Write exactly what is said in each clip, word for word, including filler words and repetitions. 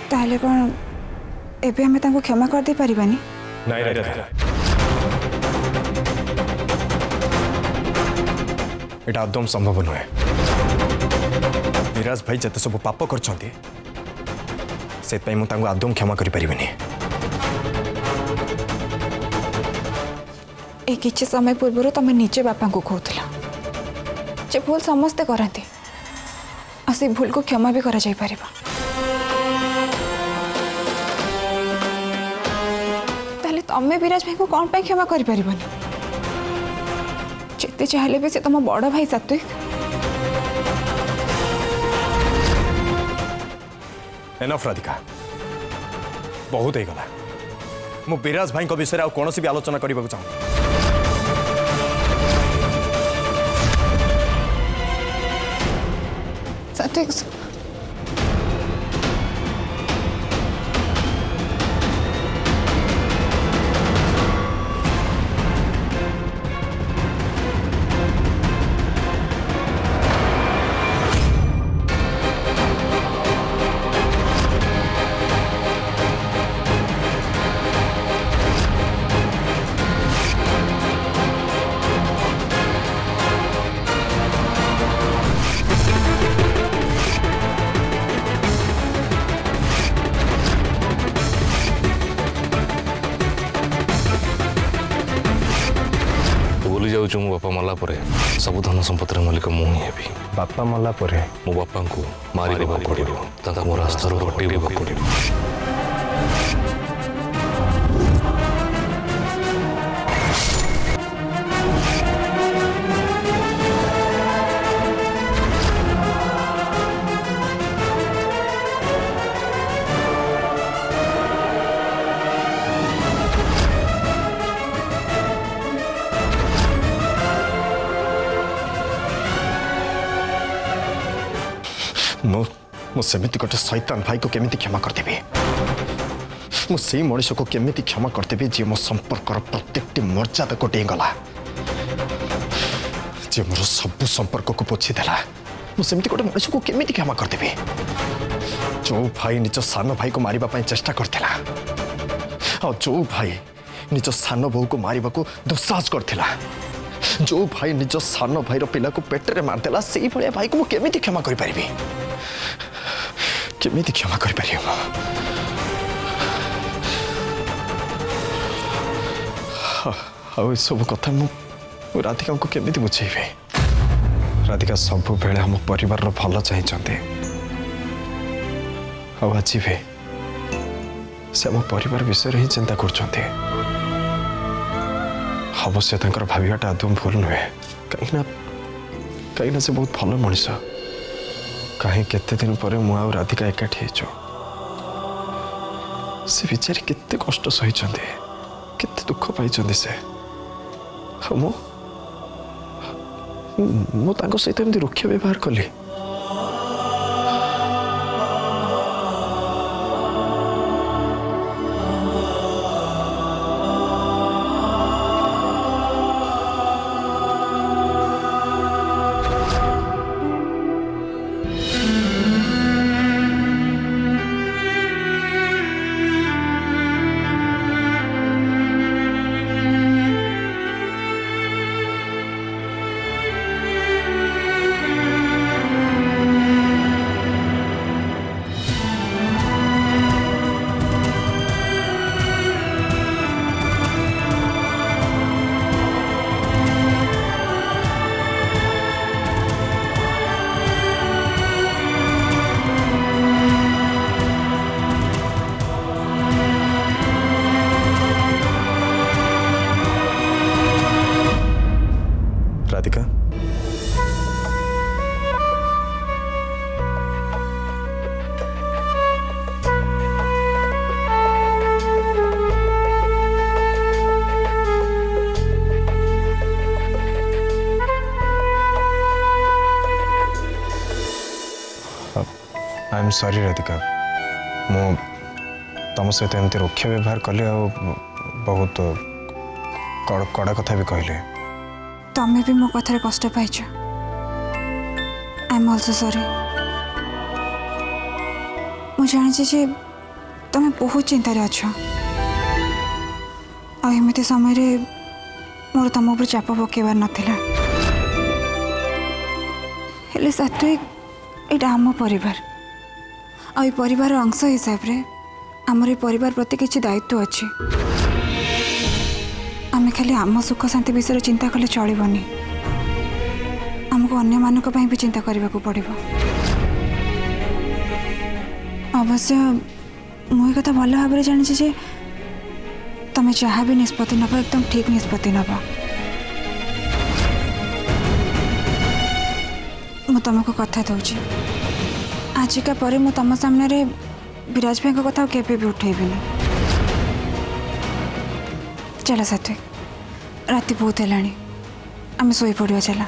ताले कौन एबे हमें तांको क्षमा कर दे परिबानी? नहीं राधिका, एटा एकदम संभव नुहे। विराज भाई जते सब पाप करछंती से पई मु तांको एकदम क्षमा करि परिबेनी। ए किछि समय पूर्व तुम निजे बापा को कहूला जे भूल समस्ते करते आ से भूल को क्षमा भी करा जाई परिबा। ताले तमे विराज भाई को कौन पे क्षमा करि परिबनी? जेते चाहले भी से तुम बड़ भाई satwik। एनफ राधिका, बहुत ही गला। मु विराज भाई को विषय आउ कौन भी आलोचना करने को चाहूँ। satwik मो बापा मला परे सब धन संपत्तिर मालिक मु ही हेबी। बापा मला परे मो बापा को मारी को पड़िबो ताका मो रास्ता रो हटेबो पड़िबो। मुझे गोटे शैतान भाई को केमिति क्षमा करदेबी? मुझे मनुष्य को केमिति क्षमा करदेबी जी मो संपर्क प्रत्येक मर्यादा को डेगला, जी मोर सब संपर्क को पोछीदेला। मुझे गोटे मनुष्य को केमिति क्षमा करदेबी? जो भाई निज सान भाई को मारिबा चेष्टा करथिला और जो भाई निज सान बहु को मारिबा को दुस्साहस करथिला, जो भाई निज सान भाई पिला को पेटरे मारदेला, से भाई भाई को मु केमिति क्षमा करि परिबी? केमिति क्षमा करि परिबो? आ सब कथा मु राधिका को केमिति बुझेबे? राधिका सब बेले हम परिवार रो भल चाहिए। आज भी से आम परिवार विषय ही चिंता कर अवश्य भावाटा आदम भूल नुहे। कहीं कहीं से बहुत भल मनीष। कहीं केते दिन पर मु आ राधिका एकाठी से बेचारी केते कष्ट सही केते दुख पाई से मु मु तांको सहित एमती रुक्ष व्यवहार कली। Radhika, I am sorry Radhika, मु तुम सहित एमती रुक्ष व्यवहार कली आ बहुत कड़ा कथा भी कहले। तमें भी मो कथार कष्ट पाइछ। I am also sorry. मु जानी जे तुम बहुत चिंतार अच्छ आमती समय मोर तुम ऊपर चाप पकेबार नाला हेले सात्विक यहाँ आम परिवार आई परिवार अंश हिसाब रे आमर परिवार प्रति किसी दायित्व अच्छी आम खाली आम सुख शांति विषय चिंता कले चलबनी आमको अन्य मानक भी चिंता करने को पड़ो। अवश्य मुझे कथा भल भाव में जानी जे तुम जहाँ भी निष्पत्ति नब एकदम ठीक निष्पत्ति नब मु तुमको कथा दूची आजिका पर मु तुम सामने विराज भाई कथा केबे भी उठेबिनी। चला सात्विक राति बहुत है आम शोई पड़ा चला।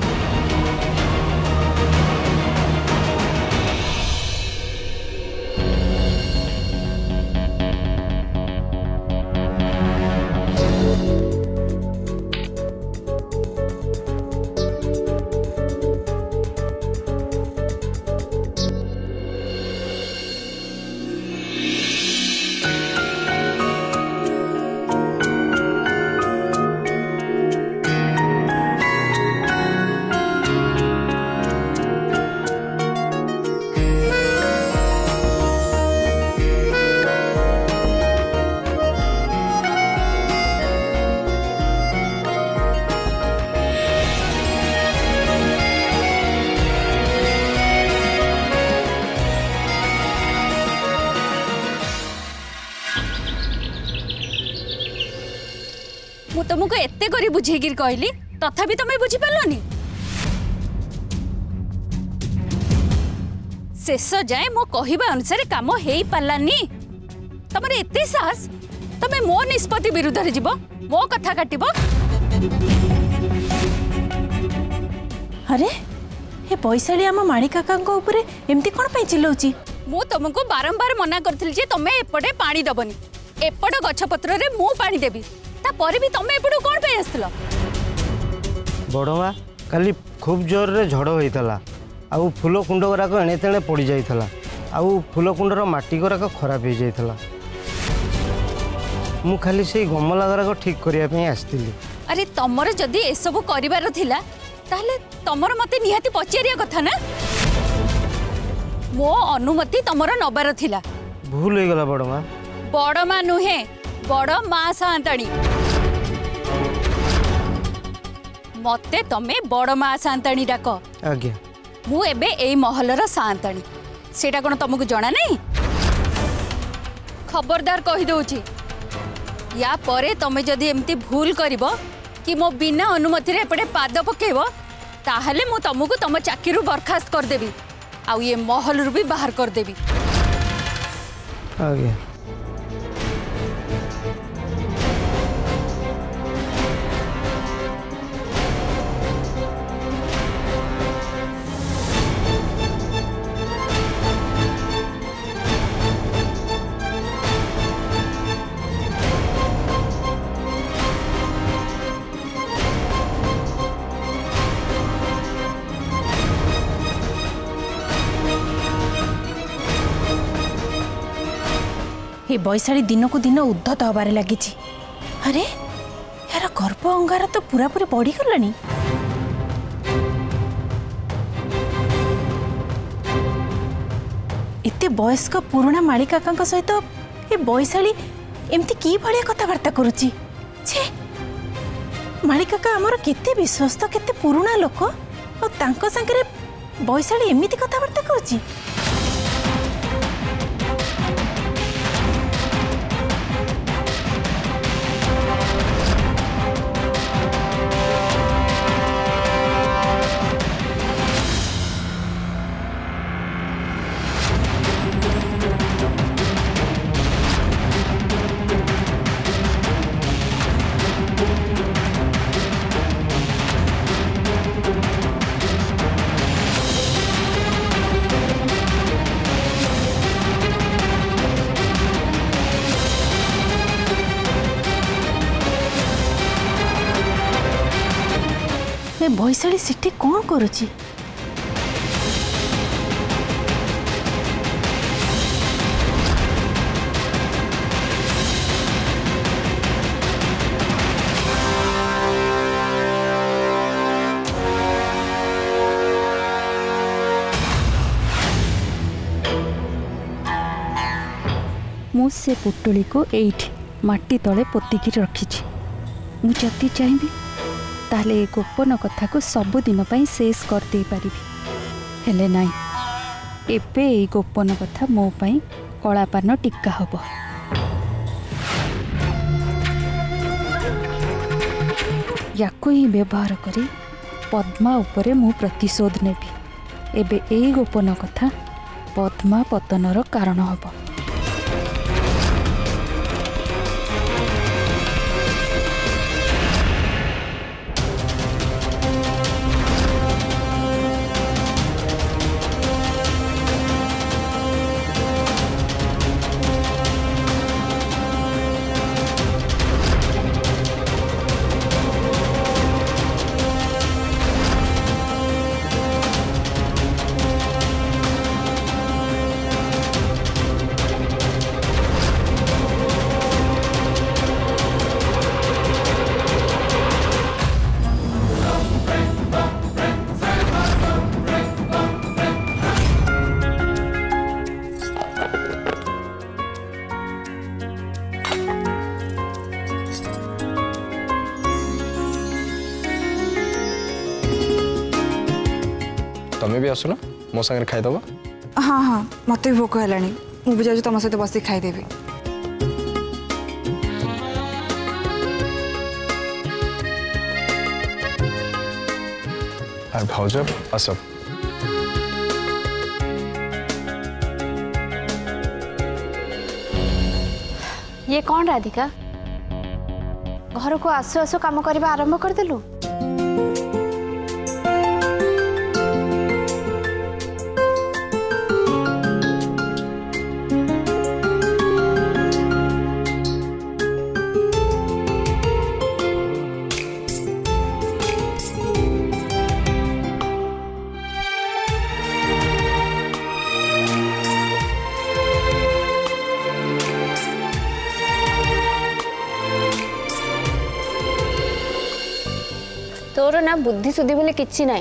तुमको एते करी बुझेगिर कहली तथापि तुम्हें बुझी पारलनी। शेष जाए मो कहवा अनुसार काम हो पारानी तुम एते साहस तमे मो निष्पत्ति विरुद्ध रे जीव मो कथा काटिब। अरे हे पैसाड़ी आम माणी काका ऊपर एमती कौन पे चिल्लाउची? मु तुमको बारंबार मना करथिल जे तमे एपटे पानी दबनी एपट गछपत्र रे मु पानी देबी तापर भी तमे एपटू कोन पे आस्तला? बड़मा काली खूब जोर रे झड़ होइतला आउ फूल कुंड गुराक एणे तेणे पड़ जाइतला आउ फूल कुंडर माटी गुराक खराब हो जाइतला मु खाली से गमला गुराक ठीक करिया पे आस्तिली। अरे तमर जदी ए सब करिवार थिला ताहले तमर मते निहाती पचारिया कथा ना मो अनुमति तमर नबार थिला। भूल हो गला बड़मा। बड़मा नुहे बड़ मां सांताणी मते तमे बड़ मां सांताणी डाक। आज्ञा मु एबे एई महलर सांताणी सेटा कोन तुमको जणा नहीं? खबरदार कहि दउची या परे तमे जदी एमती भूल करिवो कि मो बिना अनुमति रे एपटे पाद पकेबो ताहले मु तुमको तुम चाकरी बर्खास्त कर देबी आउ ये महल रु भी बाहर कर देबी। आज्ञा ये बैशाली दिन को दिन उद्धत हबारे लगी। अरे यार गर्भ अंगार तो पूरा पूरी बढ़ी गलानी। एते वयस्क पुराणा माळी काका सहित ये बैशाली एमती की भाया कथबार्ता करुची? छे माळी काका आमर केते विश्वस्त केते पुराणा लोक और तांको संगे बैशाली एमती कथबार्ता करुची? बैशाली सेठी कौन करुची? मु से पुटुली को एठी माटी तले पोतिकी रखिछि। मु जति चाहिबी ताले गोपन कथा को सबुदिन पई शेष कर दे पारिबी। हेले नाई एबे ए गोपन कथा मो पई कलापान टिक्का हबो। याको ही व्यवहार करी पद्मा उपरे मु प्रतिशोध नेबी। एबे ए गोपन कथा पद्मा पतनर कारण हबो। तमें भी आसुना मो संगे खाईदेव। हाँ हाँ मत भी भोक है मुझे जाऊँ तुम सहित बस खाईदेवी। भाउज आस। ये कौन राधिका घर को आसु आसु काम करवा आरंभ करदेलु। तोर ना बुद्धि सुधी बोले किछि नाही।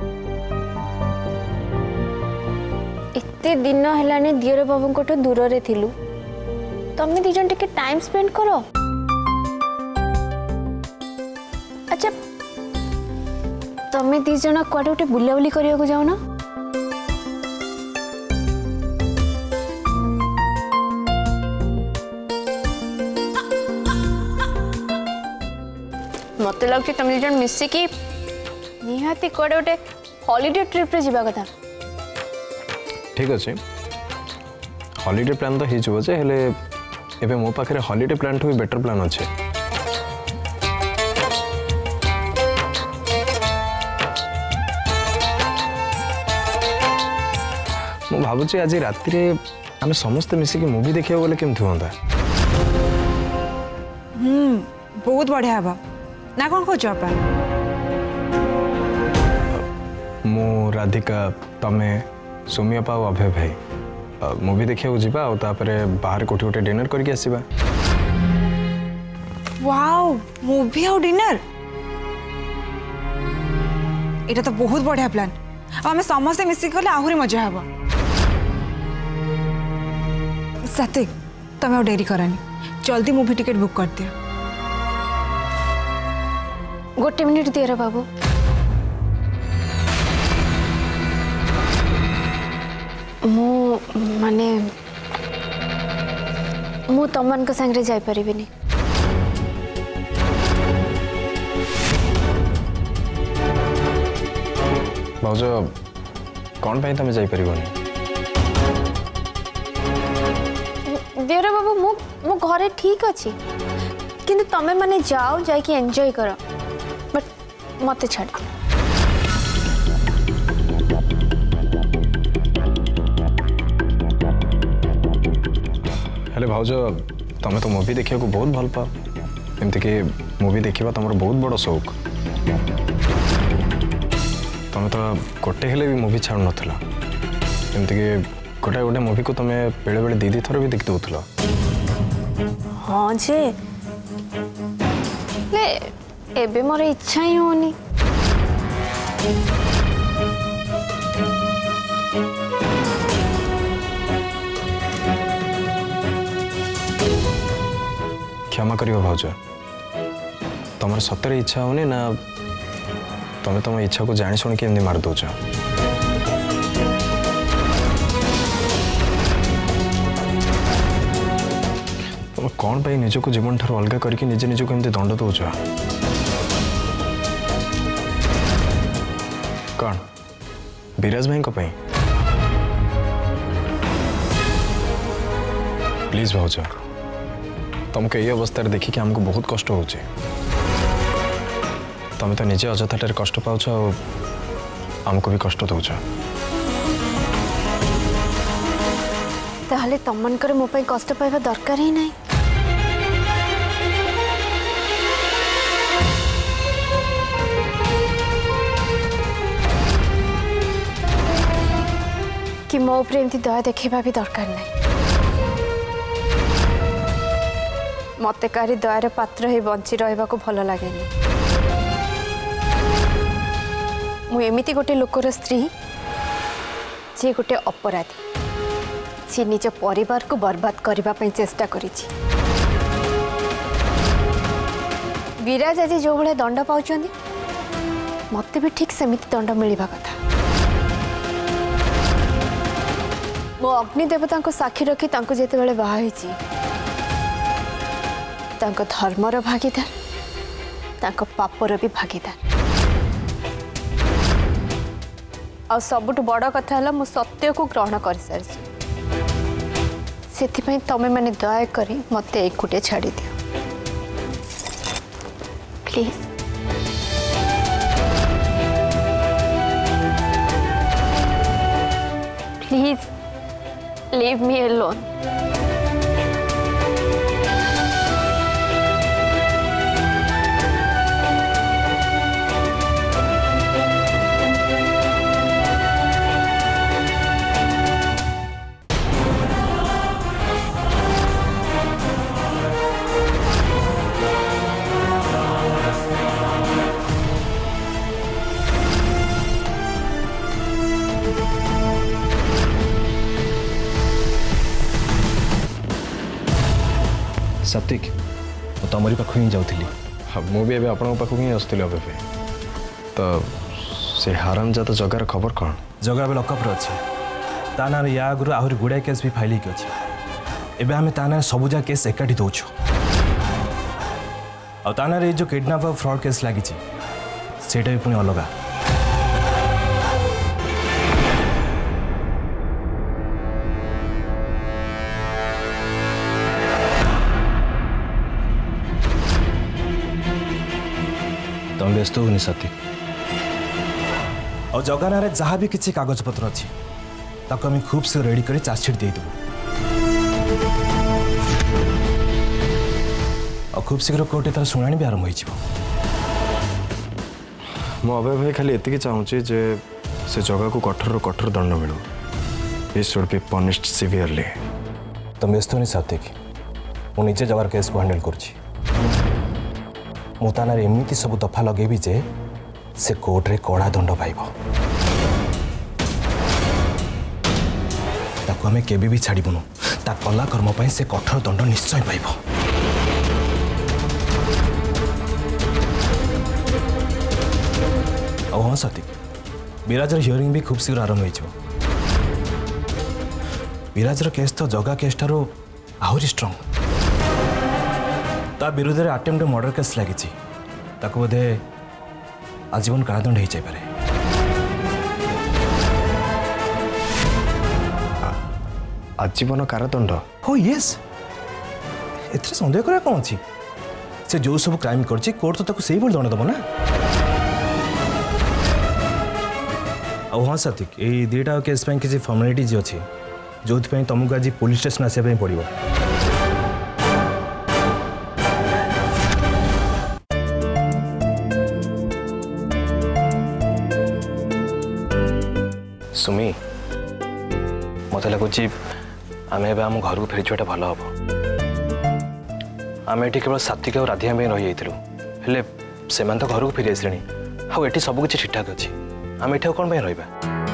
एते दिन हेलानी दियर बाबू को दूर रे थिलु तमे दी जन टिके टाइम स्पेंड करो। अच्छा तमे दी जन कुआडे उठे बुला बुली करिया को जाओ ना। मत लग तुम दुज मिसिकी निहाती कड़े गोटे हॉलीडे ट्रिप रे जीवा कथा। ठीक अच्छे हॉलीडे प्लान तो हो जे हेले एबे मो पाखे हॉलीडे प्लान भी बेटर प्लान अच्छे। मु भावुची आज राति रे आमे समस्त मिसिकी मूवी देखिया बोले केमथि होंदा। हम्म बहुत बढ़िया बा ना कौन खोज आप मु राधिका तमे सुमिया पाओ अभय भाई मूवी देखिया जीवा और तापरे बाहर कोठी कोठी डिनर करके आसीबा। वाओ मूवी और डिनर एटा तो बहुत बढ़िया प्लान। आम समस्त मिसिक गले आहुरी मजा हबो। सात्विक तमे और डेरी करानी जल्दी मूवी टिकट बुक कर दिया। गोटे मिनिट दिएर बाबू मु माने मु तमन को संगे जाई परिबिनी। भाउज कौन पाई तमे जाई परिबोनी। दिएर बाबू मु मु घरे ठीक अछि किंतु तमे माने जाओ जाई कि एंजॉय करो बट मत छाड़ दे। हेले भाउज तमे तो मूवी देखिया को बहुत भल पाओ एमती कि मूवी देखिबा तमरो बहुत बड़ शौक। तमे तो गोटे हेले भी मूवी छाड़ नथला एमती कि गोटे गोटे मूवी को तमे बेले बेले दी दी थर भी देख दउथला। हाँ जे ले एबे मोर इच्छा ही होनी। क्षमा करियो भाउज तुम सतरे इच्छा होनी ना तुम तुम इच्छा को जानी शुणी के मार दौच तुम कौन पाई निजक जीवन ठार अलग करके निजे निजक एमती दंड दौच कौन विराज भाई प्लीज भाउज तुमको ये अवस्था देखिए हमको बहुत कष्ट हो तुम तो निजे अजथाटे कष्ट पाच आमको भी कष्ट दौच ताहले तमनकर मो पई कष्ट पाइबा दरकार ही नहीं कि मो उपरे एमती दया देखा भी दरकार नहीं मते कारी दयार पात्र ही बंची रहा को भल लगे मुझे गोटे लोकर स्त्री जी गोटे अपराधी सी निज परिवार को बर्बाद करने चेष्टा करी विराज आज जो भाई दंड पाँच मत भी ठीक सेमिति दंड मिलवा कथा मो अग्नि देवता को साक्षी रखी जिते बड़े बाहर धर्मर भागीदार तांको पापर भी भागीदार आ सबुठ बड़ कथा है मु सत्य को ग्रहण कर सारी से तमें मैंने दया करी मत एकुटे छाड़ी दियो please please leave me alone Satvik तमरी पाख ही जाऊली हाँ मुझे आपण पाखक ही आसुली अबे तो से हाराम जात जगार खबर कौन जगह ए लकअप अच्छे ता ना या आगु आहरी गुड़ाए केस भी फाइल अच्छे एवं आम ता ना सबुजा केस एकाठी दौचु आना जो किडनाप और फ्रॉड केस लगी सेटा भी पुणी अलग तुम व्यस्त होनी साथी और जगाना जहाँ भी किसी कागज पत्र अच्छी ताको आम खूब से रेडी कर चार्जसीट देदेबू और खूब शीघ्र कोर्टे तार शुणाणी भी आरंभ हो मो अभय भाई खाली एति चाहूँगी जे से जगह को कठोर कठोर दंड मिलू he should be punished severely तुम व्यस्त होनी सात्विक मु निजे जगार केस को हैंडल कर मुताना एमती सब दफा लगेबी जे से कोर्टे कड़ा दंड पाइब ताको आमे केबे भी छाड़बुनु ता कला कर्म पई से कठोर दंड निश्चय पाइब और हाँ साथी विराजर हियरिंग भी खूब शीघ्र आरंभ हो विराजर केस तो जगा केस ठारो आहरी स्ट्रंग ता विरुद्ध में अटेम्प्ट मर्डर केस लगी बोधे आजीवन कारादंड हो जाए आजीवन कारादंड हो यस एथरे संदेह करा कौन अच्छी से जो सब क्राइम कर कोर्ट तो ताको सही बोल दंड दब ना और हाँ सात्विक ये दुईटा केस किसी फर्मालिटीज अच्छी जो तुमको आज पुलिस स्टेशन आसापी पड़ो सुमी मत लगुच आम आम घर को फेरी जाटा भल हम आम ये केवल सात्विक और राधिका रही जाइलु से तो घर को फेरी आसले आउ ये सब किसी ठीक ठाक अच्छी आम ये कौन रहा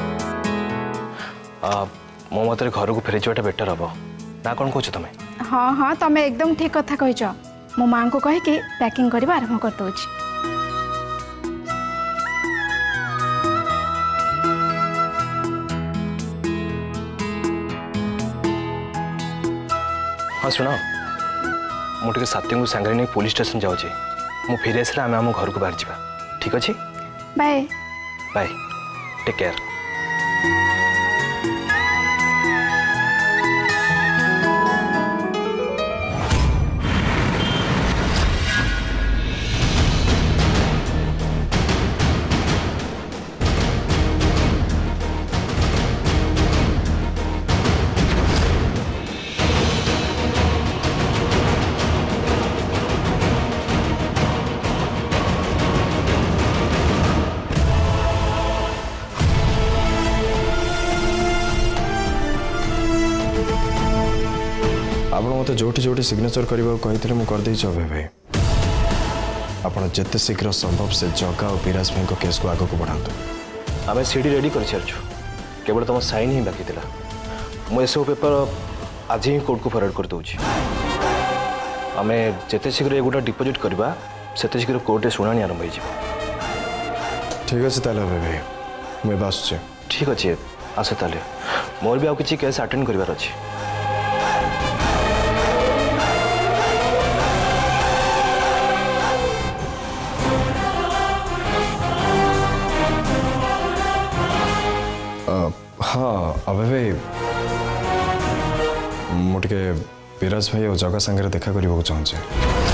मो मत घर को फेरी जाटा बेटर हम ना कौन कह तुम्हें हाँ हाँ तुम्हें एकदम ठीक कथा कह मो माँ को कहे कि पैकिंग करवा आरंभ कर दउछि। हाँ शुण मुझे साथी को सांगे नहीं पुलिस स्टेशन जाऊँ मु फेरी आसला आम आम घर को बाहर जा ठीक अच्छे बाय बाय टेक केयर। आप मत जोटी जोटी सिग्नेचर करने को कही मुझे अभय भाई आप जिते शीघ्र संभव से जगा और विराज भाई केस को आग को बढ़ातु। आम सीडी रेडी कर सारी केवल तुम साइन ही बाकी था मुझे पेपर आज ही कोर्ट को फरवर्ड कर दूची आम जिते शीघ्र एगुटा डिपोजिट करवा से शीघ्र कोर्ट में शुणाणी आरंभ हो। ठीक अच्छे ताले अभय भाई मुझे आस ठीक अच्छे आस ताले मोर भी आउ किसी केस अटेंड करार अच्छी। हाँ अभय भाई मुझे विराज भाई और जगह सांगे देखा करने को चाहूँचे।